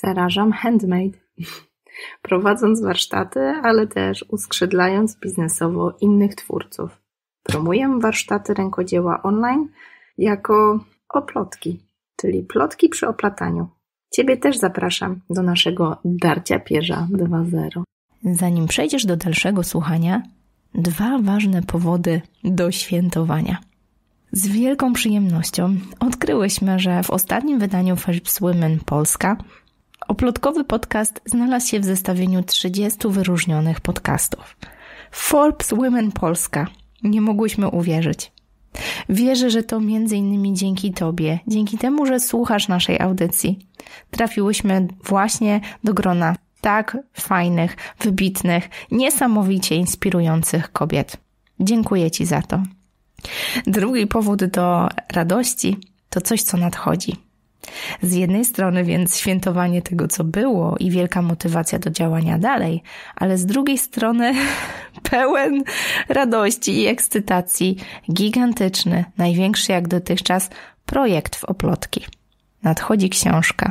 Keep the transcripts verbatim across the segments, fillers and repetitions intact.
zarażam handmade, prowadząc warsztaty, ale też uskrzydlając biznesowo innych twórców. Promuję warsztaty rękodzieła online jako oplotki, czyli plotki przy oplataniu. Ciebie też zapraszam do naszego Darcia Pierza dwa zero. Zanim przejdziesz do dalszego słuchania, dwa ważne powody do świętowania. Z wielką przyjemnością odkryłyśmy, że w ostatnim wydaniu Forbes Women Polska oplotkowy podcast znalazł się w zestawieniu trzydziestu wyróżnionych podcastów. Forbes Women Polska. Nie mogłyśmy uwierzyć. Wierzę, że to między innymi dzięki Tobie, dzięki temu, że słuchasz naszej audycji, trafiłyśmy właśnie do grona tak fajnych, wybitnych, niesamowicie inspirujących kobiet. Dziękuję Ci za to. Drugi powód do radości to coś, co nadchodzi. Z jednej strony więc świętowanie tego, co było i wielka motywacja do działania dalej, ale z drugiej strony pełen radości i ekscytacji, gigantyczny, największy jak dotychczas projekt w Oplotki. Nadchodzi książka.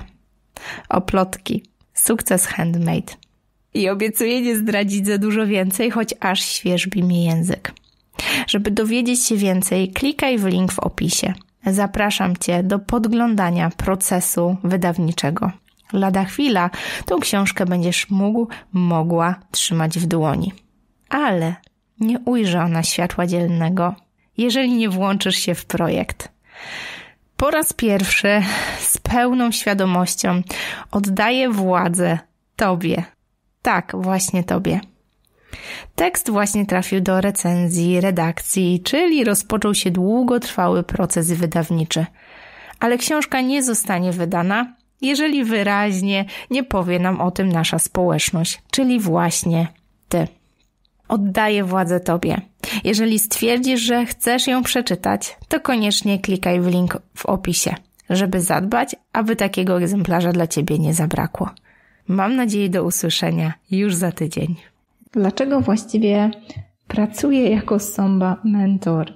Oplotki. Sukces handmade. I obiecuję nie zdradzić za dużo więcej, choć aż świerzbi mi język. Żeby dowiedzieć się więcej, klikaj w link w opisie. Zapraszam Cię do podglądania procesu wydawniczego. Lada chwila tą książkę będziesz mógł, mogła trzymać w dłoni. Ale nie ujrzy ona światła dziennego, jeżeli nie włączysz się w projekt. Po raz pierwszy z pełną świadomością oddaję władzę Tobie. Tak, właśnie Tobie. Tekst właśnie trafił do recenzji, redakcji, czyli rozpoczął się długotrwały proces wydawniczy. Ale książka nie zostanie wydana, jeżeli wyraźnie nie powie nam o tym nasza społeczność, czyli właśnie Ty. Oddaję władzę Tobie. Jeżeli stwierdzisz, że chcesz ją przeczytać, to koniecznie klikaj w link w opisie, żeby zadbać, aby takiego egzemplarza dla Ciebie nie zabrakło. Mam nadzieję do usłyszenia już za tydzień. Dlaczego właściwie pracuję jako Somba mentor?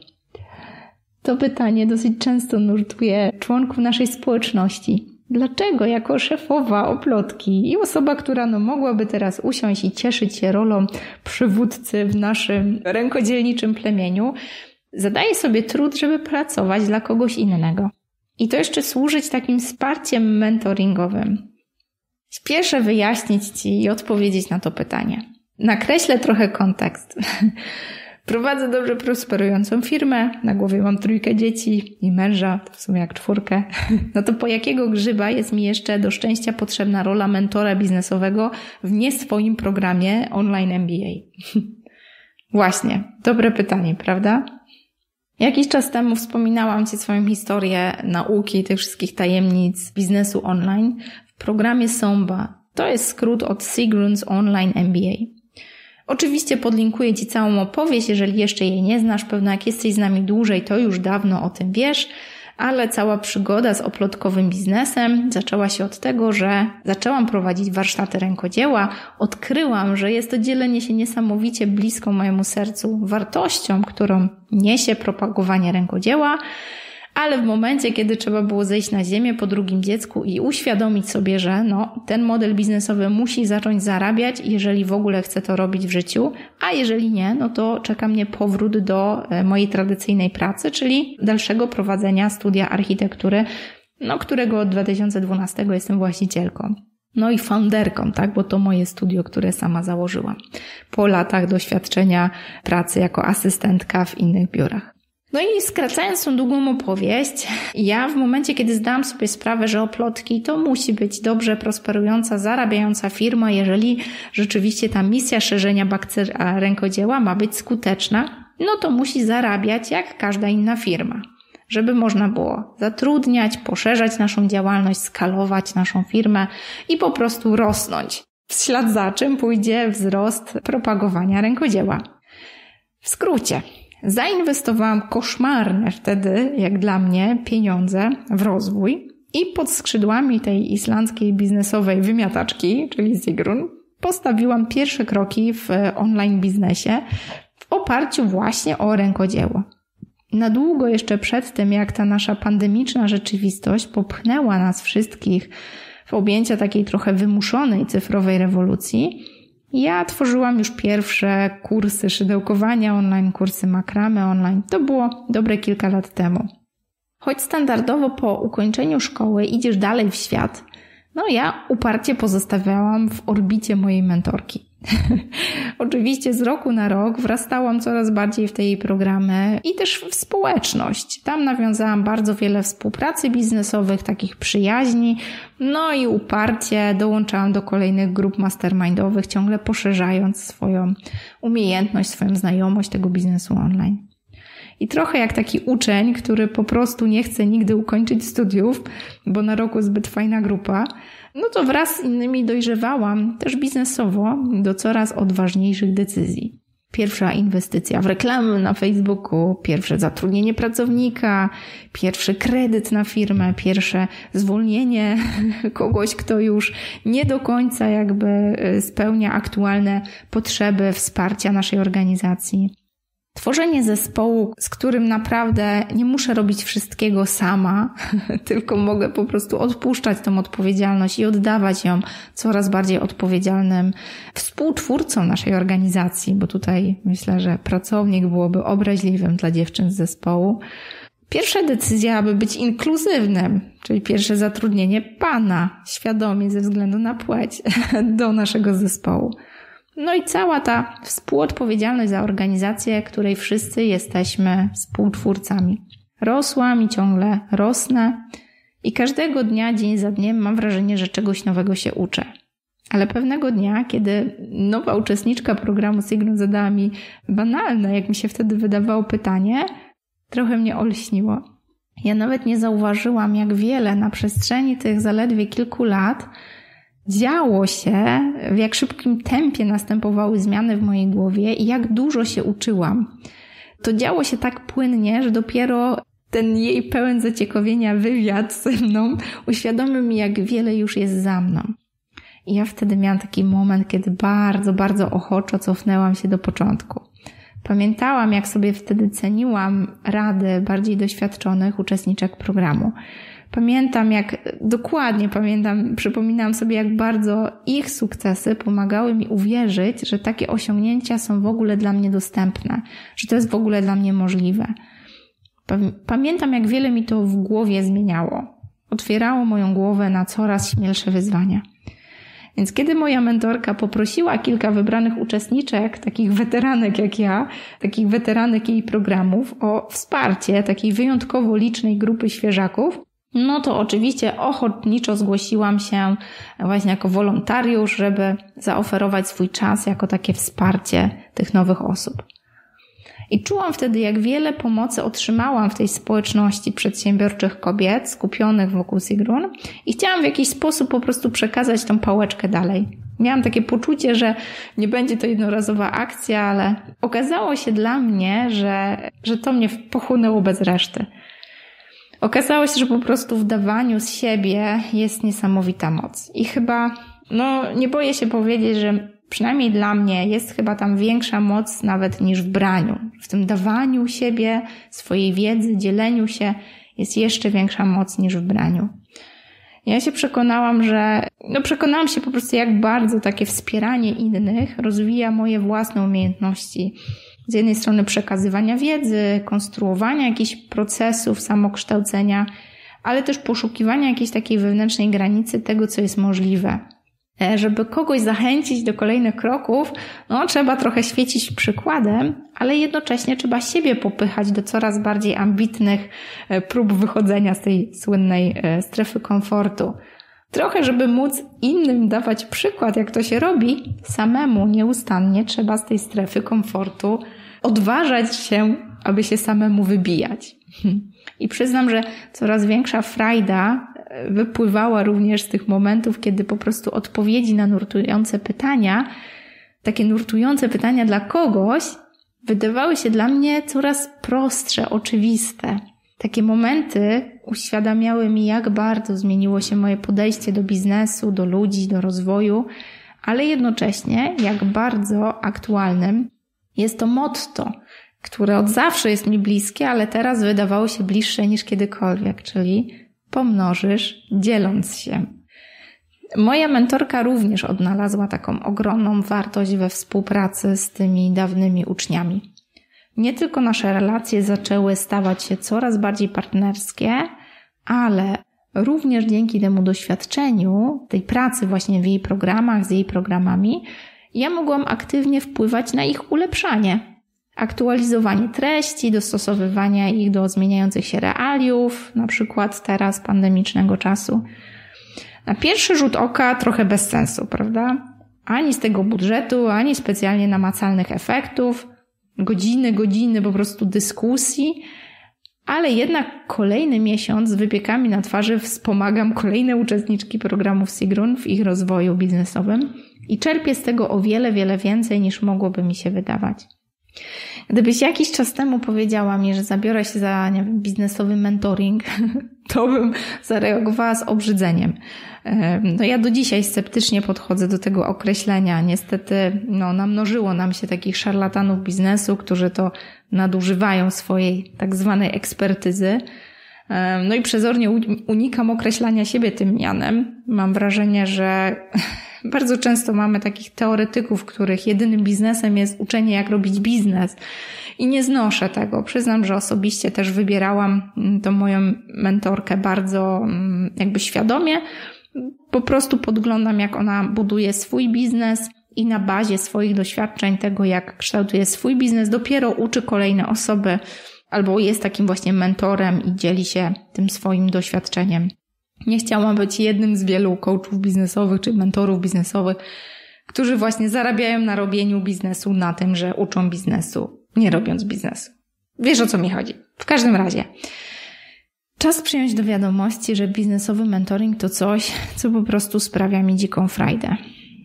To pytanie dosyć często nurtuje członków naszej społeczności. Dlaczego jako szefowa Oplotki i osoba, która no mogłaby teraz usiąść i cieszyć się rolą przywódcy w naszym rękodzielniczym plemieniu, zadaje sobie trud, żeby pracować dla kogoś innego. I to jeszcze służyć takim wsparciem mentoringowym. Spieszę wyjaśnić Ci i odpowiedzieć na to pytanie. Nakreślę trochę kontekst. Prowadzę dobrze prosperującą firmę, na głowie mam trójkę dzieci i męża, to w sumie jak czwórkę. No to po jakiego grzyba jest mi jeszcze do szczęścia potrzebna rola mentora biznesowego w nie swoim programie online M B A? Właśnie, dobre pytanie, prawda? Jakiś czas temu wspominałam Ci swoją historię nauki tych wszystkich tajemnic biznesu online w programie Somba. To jest skrót od Sigrun's Online M B A. Oczywiście podlinkuję Ci całą opowieść, jeżeli jeszcze jej nie znasz, pewno jak jesteś z nami dłużej, to już dawno o tym wiesz, ale cała przygoda z oplotkowym biznesem zaczęła się od tego, że zaczęłam prowadzić warsztaty rękodzieła, odkryłam, że jest to dzielenie się niesamowicie bliską mojemu sercu wartością, którą niesie propagowanie rękodzieła, ale w momencie, kiedy trzeba było zejść na ziemię po drugim dziecku i uświadomić sobie, że no, ten model biznesowy musi zacząć zarabiać, jeżeli w ogóle chcę to robić w życiu, a jeżeli nie, no to czeka mnie powrót do mojej tradycyjnej pracy, czyli dalszego prowadzenia studia architektury, no, którego od dwa tysiące dwunastego jestem właścicielką. No i founderką, tak, bo to moje studio, które sama założyłam. Po latach doświadczenia pracy jako asystentka w innych biurach. No i skracając tą długą opowieść, ja w momencie, kiedy zdałam sobie sprawę, że Oplotki to musi być dobrze prosperująca, zarabiająca firma, jeżeli rzeczywiście ta misja szerzenia bakcyla rękodzieła ma być skuteczna, no to musi zarabiać jak każda inna firma. Żeby można było zatrudniać, poszerzać naszą działalność, skalować naszą firmę i po prostu rosnąć. W ślad za czym pójdzie wzrost propagowania rękodzieła. W skrócie. Zainwestowałam koszmarne wtedy, jak dla mnie, pieniądze w rozwój i pod skrzydłami tej islandzkiej biznesowej wymiataczki, czyli Sigrun, postawiłam pierwsze kroki w online biznesie w oparciu właśnie o rękodzieło. Na długo jeszcze przed tym, jak ta nasza pandemiczna rzeczywistość popchnęła nas wszystkich w objęcia takiej trochę wymuszonej cyfrowej rewolucji, ja tworzyłam już pierwsze kursy szydełkowania online, kursy makramy online. To było dobre kilka lat temu. Choć standardowo po ukończeniu szkoły idziesz dalej w świat, no ja uparcie pozostawiałam w orbicie mojej mentorki. Oczywiście z roku na rok wrastałam coraz bardziej w te jej programy i też w społeczność. Tam nawiązałam bardzo wiele współpracy biznesowych, takich przyjaźni, no i uparcie dołączałam do kolejnych grup mastermindowych, ciągle poszerzając swoją umiejętność, swoją znajomość tego biznesu online. I trochę jak taki uczeń, który po prostu nie chce nigdy ukończyć studiów, bo na roku zbyt fajna grupa, no to wraz z innymi dojrzewałam też biznesowo do coraz odważniejszych decyzji. Pierwsza inwestycja w reklamy na Facebooku, pierwsze zatrudnienie pracownika, pierwszy kredyt na firmę, pierwsze zwolnienie kogoś, kto już nie do końca jakby spełnia aktualne potrzeby wsparcia naszej organizacji. Tworzenie zespołu, z którym naprawdę nie muszę robić wszystkiego sama, tylko mogę po prostu odpuszczać tą odpowiedzialność i oddawać ją coraz bardziej odpowiedzialnym współtwórcom naszej organizacji, bo tutaj myślę, że pracownik byłoby obraźliwym dla dziewczyn z zespołu. Pierwsza decyzja, aby być inkluzywnym, czyli pierwsze zatrudnienie pana, świadomie ze względu na płeć, do naszego zespołu. No i cała ta współodpowiedzialność za organizację, której wszyscy jesteśmy współtwórcami. Rosłam i ciągle rosnę i każdego dnia, dzień za dniem mam wrażenie, że czegoś nowego się uczę. Ale pewnego dnia, kiedy nowa uczestniczka programu Sigrun zadała mi banalne, jak mi się wtedy wydawało, pytanie, trochę mnie olśniło. Ja nawet nie zauważyłam, jak wiele na przestrzeni tych zaledwie kilku lat działo się, w jak szybkim tempie następowały zmiany w mojej głowie i jak dużo się uczyłam. To działo się tak płynnie, że dopiero ten jej pełen zaciekawienia wywiad ze mną uświadomił mi, jak wiele już jest za mną. I ja wtedy miałam taki moment, kiedy bardzo, bardzo ochoczo cofnęłam się do początku. Pamiętałam, jak sobie wtedy ceniłam rady bardziej doświadczonych uczestniczek programu. Pamiętam, jak dokładnie pamiętam, przypominam sobie, jak bardzo ich sukcesy pomagały mi uwierzyć, że takie osiągnięcia są w ogóle dla mnie dostępne, że to jest w ogóle dla mnie możliwe. Pamiętam, jak wiele mi to w głowie zmieniało. Otwierało moją głowę na coraz śmielsze wyzwania. Więc kiedy moja mentorka poprosiła kilka wybranych uczestniczek, takich weteranek jak ja, takich weteranek jej programów, o wsparcie takiej wyjątkowo licznej grupy świeżaków, no to oczywiście ochotniczo zgłosiłam się właśnie jako wolontariusz, żeby zaoferować swój czas jako takie wsparcie tych nowych osób. I czułam wtedy, jak wiele pomocy otrzymałam w tej społeczności przedsiębiorczych kobiet skupionych wokół Sigrun i chciałam w jakiś sposób po prostu przekazać tą pałeczkę dalej. Miałam takie poczucie, że nie będzie to jednorazowa akcja, ale okazało się dla mnie, że, że to mnie pochłonęło bez reszty. Okazało się, że po prostu w dawaniu z siebie jest niesamowita moc. I chyba, no nie boję się powiedzieć, że przynajmniej dla mnie jest chyba tam większa moc nawet niż w braniu. W tym dawaniu siebie, swojej wiedzy, dzieleniu się jest jeszcze większa moc niż w braniu. Ja się przekonałam, że, no przekonałam się po prostu, jak bardzo takie wspieranie innych rozwija moje własne umiejętności. Z jednej strony przekazywania wiedzy, konstruowania jakichś procesów samokształcenia, ale też poszukiwania jakiejś takiej wewnętrznej granicy tego, co jest możliwe. Żeby kogoś zachęcić do kolejnych kroków, no trzeba trochę świecić przykładem, ale jednocześnie trzeba siebie popychać do coraz bardziej ambitnych prób wychodzenia z tej słynnej strefy komfortu. Trochę, żeby móc innym dawać przykład, jak to się robi, samemu nieustannie trzeba z tej strefy komfortu odważać się, aby się samemu wybijać. I przyznam, że coraz większa frajda wypływała również z tych momentów, kiedy po prostu odpowiedzi na nurtujące pytania, takie nurtujące pytania dla kogoś, wydawały się dla mnie coraz prostsze, oczywiste. Takie momenty uświadamiały mi, jak bardzo zmieniło się moje podejście do biznesu, do ludzi, do rozwoju, ale jednocześnie jak bardzo aktualnym jest to motto, które od zawsze jest mi bliskie, ale teraz wydawało się bliższe niż kiedykolwiek, czyli pomnożysz, dzieląc się. Moja mentorka również odnalazła taką ogromną wartość we współpracy z tymi dawnymi uczniami. Nie tylko nasze relacje zaczęły stawać się coraz bardziej partnerskie, ale również dzięki temu doświadczeniu, tej pracy właśnie w jej programach, z jej programami, ja mogłam aktywnie wpływać na ich ulepszanie. Aktualizowanie treści, dostosowywanie ich do zmieniających się realiów, na przykład teraz pandemicznego czasu. Na pierwszy rzut oka trochę bez sensu, prawda? Ani z tego budżetu, ani specjalnie namacalnych efektów, godziny, godziny po prostu dyskusji, ale jednak kolejny miesiąc z wypiekami na twarzy wspomagam kolejne uczestniczki programów Sigrun w ich rozwoju biznesowym i czerpię z tego o wiele, wiele więcej niż mogłoby mi się wydawać. Gdybyś jakiś czas temu powiedziała mi, że zabiorę się za, nie wiem, biznesowy mentoring, to bym zareagowała z obrzydzeniem. No ja do dzisiaj sceptycznie podchodzę do tego określenia. Niestety no, namnożyło nam się takich szarlatanów biznesu, którzy to nadużywają swojej tak zwanej ekspertyzy. No i przezornie unikam określania siebie tym mianem. Mam wrażenie, że bardzo często mamy takich teoretyków, których jedynym biznesem jest uczenie, jak robić biznes. I nie znoszę tego. Przyznam, że osobiście też wybierałam tą moją mentorkę bardzo jakby świadomie. Po prostu podglądam, jak ona buduje swój biznes i na bazie swoich doświadczeń, tego jak kształtuje swój biznes, dopiero uczy kolejne osoby albo jest takim właśnie mentorem i dzieli się tym swoim doświadczeniem. Nie chciałam być jednym z wielu coachów biznesowych czy mentorów biznesowych, którzy właśnie zarabiają na robieniu biznesu, na tym, że uczą biznesu, nie robiąc biznesu. Wiesz, o co mi chodzi. W każdym razie czas przyjąć do wiadomości, że biznesowy mentoring to coś, co po prostu sprawia mi dziką frajdę.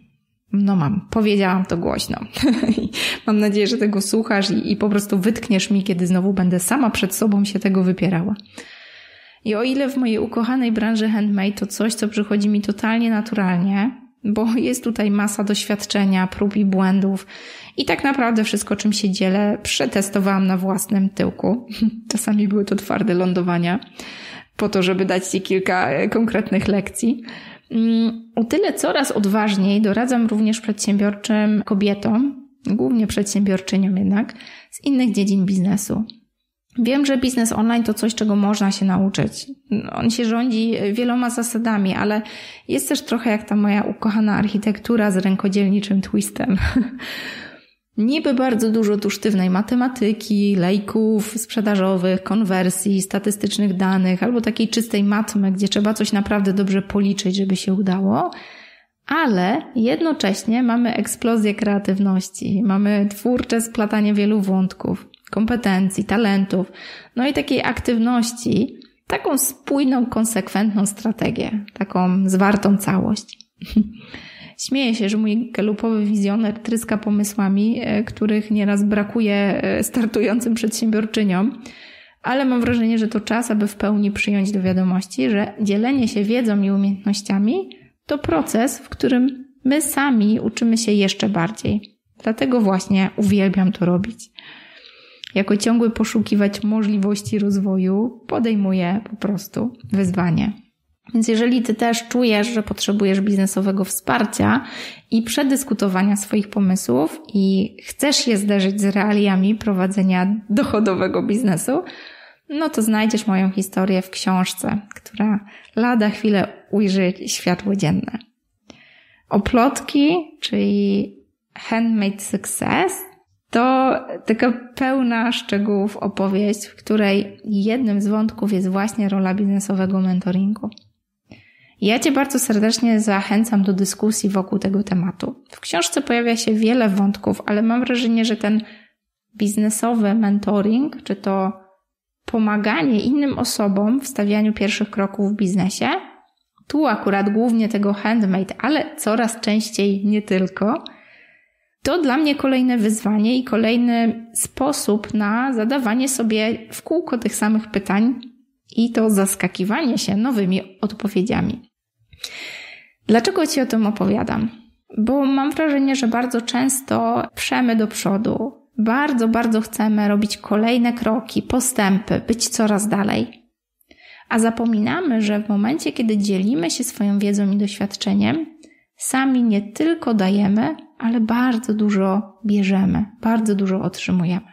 No mam, powiedziałam to głośno. Mam nadzieję, że tego słuchasz i, i po prostu wytkniesz mi, kiedy znowu będę sama przed sobą się tego wypierała. I o ile w mojej ukochanej branży handmade to coś, co przychodzi mi totalnie naturalnie, bo jest tutaj masa doświadczenia, prób i błędów i tak naprawdę wszystko, czym się dzielę, przetestowałam na własnym tyłku. Czasami były to twarde lądowania, po to, żeby dać Ci kilka konkretnych lekcji. O tyle coraz odważniej doradzam również przedsiębiorczym kobietom, głównie przedsiębiorczyniom jednak, z innych dziedzin biznesu. Wiem, że biznes online to coś, czego można się nauczyć. On się rządzi wieloma zasadami, ale jest też trochę jak ta moja ukochana architektura z rękodzielniczym twistem. Niby bardzo dużo tu sztywnej matematyki, lejków sprzedażowych, konwersji, statystycznych danych albo takiej czystej matmy, gdzie trzeba coś naprawdę dobrze policzyć, żeby się udało, ale jednocześnie mamy eksplozję kreatywności, mamy twórcze splatanie wielu wątków, kompetencji, talentów, no i takiej aktywności, taką spójną, konsekwentną strategię, taką zwartą całość. Śmieję się, że mój galupowy wizjoner tryska pomysłami, których nieraz brakuje startującym przedsiębiorczyniom, ale mam wrażenie, że to czas, aby w pełni przyjąć do wiadomości, że dzielenie się wiedzą i umiejętnościami to proces, w którym my sami uczymy się jeszcze bardziej. Dlatego właśnie uwielbiam to robić. Jako ciągły poszukiwać możliwości rozwoju podejmuję po prostu wyzwanie. Więc jeżeli Ty też czujesz, że potrzebujesz biznesowego wsparcia i przedyskutowania swoich pomysłów i chcesz je zderzyć z realiami prowadzenia dochodowego biznesu, no to znajdziesz moją historię w książce, która lada chwilę ujrzy światło dzienne. Oplotki, czyli Handmade Success, to taka pełna szczegółów opowieść, w której jednym z wątków jest właśnie rola biznesowego mentoringu. Ja Cię bardzo serdecznie zachęcam do dyskusji wokół tego tematu. W książce pojawia się wiele wątków, ale mam wrażenie, że ten biznesowy mentoring, czy to pomaganie innym osobom w stawianiu pierwszych kroków w biznesie, tu akurat głównie tego handmade, ale coraz częściej nie tylko, to dla mnie kolejne wyzwanie i kolejny sposób na zadawanie sobie w kółko tych samych pytań i to zaskakiwanie się nowymi odpowiedziami. Dlaczego Ci o tym opowiadam? Bo mam wrażenie, że bardzo często przemy do przodu. Bardzo, bardzo chcemy robić kolejne kroki, postępy, być coraz dalej. A zapominamy, że w momencie, kiedy dzielimy się swoją wiedzą i doświadczeniem, sami nie tylko dajemy, ale bardzo dużo bierzemy, bardzo dużo otrzymujemy.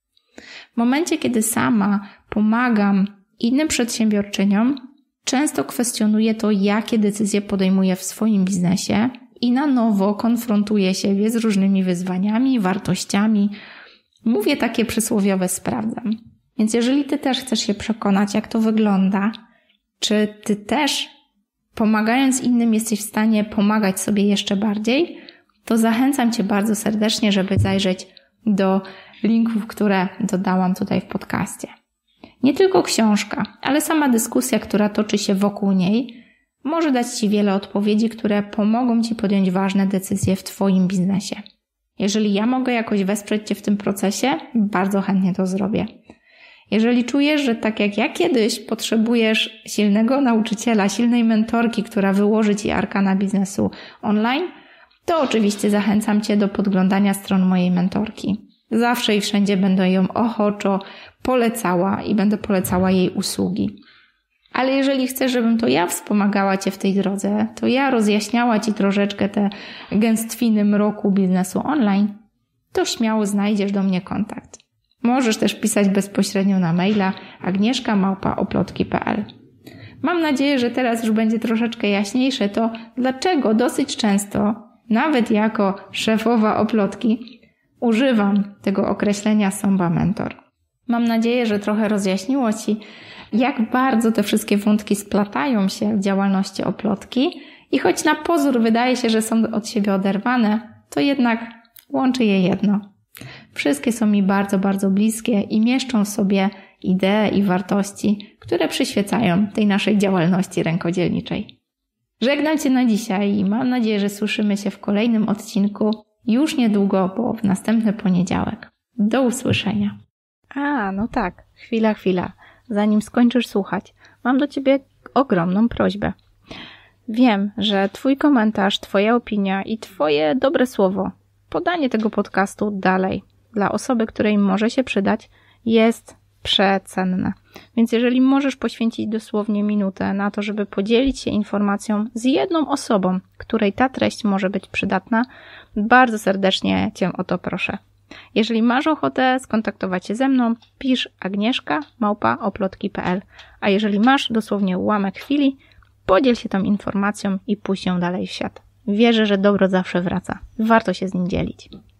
W momencie, kiedy sama pomagam innym przedsiębiorczyniom, często kwestionuję to, jakie decyzje podejmuję w swoim biznesie i na nowo konfrontuję siebie z różnymi wyzwaniami, wartościami. Mówię takie przysłowiowe sprawdzam. Więc jeżeli Ty też chcesz się przekonać, jak to wygląda, czy Ty też pomagając innym jesteś w stanie pomagać sobie jeszcze bardziej, to zachęcam Cię bardzo serdecznie, żeby zajrzeć do linków, które dodałam tutaj w podcaście. Nie tylko książka, ale sama dyskusja, która toczy się wokół niej, może dać Ci wiele odpowiedzi, które pomogą Ci podjąć ważne decyzje w Twoim biznesie. Jeżeli ja mogę jakoś wesprzeć Cię w tym procesie, bardzo chętnie to zrobię. Jeżeli czujesz, że tak jak ja kiedyś potrzebujesz silnego nauczyciela, silnej mentorki, która wyłoży Ci arkana biznesu online, to oczywiście zachęcam Cię do podglądania stron mojej mentorki. Zawsze i wszędzie będę ją ochoczo polecała i będę polecała jej usługi. Ale jeżeli chcesz, żebym to ja wspomagała Cię w tej drodze, to ja rozjaśniała Ci troszeczkę te gęstwiny mroku biznesu online, to śmiało znajdziesz do mnie kontakt. Możesz też pisać bezpośrednio na maila agnieszka małpa oplotki kropka p l. Mam nadzieję, że teraz już będzie troszeczkę jaśniejsze to, dlaczego dosyć często, nawet jako szefowa Oplotki, używam tego określenia Somba Mentor. Mam nadzieję, że trochę rozjaśniło Ci, jak bardzo te wszystkie wątki splatają się w działalności Oplotki i choć na pozór wydaje się, że są od siebie oderwane, to jednak łączy je jedno. Wszystkie są mi bardzo, bardzo bliskie i mieszczą w sobie idee i wartości, które przyświecają tej naszej działalności rękodzielniczej. Żegnam Cię na dzisiaj i mam nadzieję, że słyszymy się w kolejnym odcinku już niedługo, bo w następny poniedziałek. Do usłyszenia. A, no tak. Chwila, chwila. Zanim skończysz słuchać, mam do Ciebie ogromną prośbę. Wiem, że Twój komentarz, Twoja opinia i Twoje dobre słowo, podanie tego podcastu dalej dla osoby, której może się przydać, jest przecenne. Więc jeżeli możesz poświęcić dosłownie minutę na to, żeby podzielić się informacją z jedną osobą, której ta treść może być przydatna, bardzo serdecznie Cię o to proszę. Jeżeli masz ochotę skontaktować się ze mną, pisz agnieszka małpa oplotki kropka p l, a jeżeli masz dosłownie ułamek chwili, podziel się tą informacją i puść ją dalej w świat. Wierzę, że dobro zawsze wraca. Warto się z nim dzielić.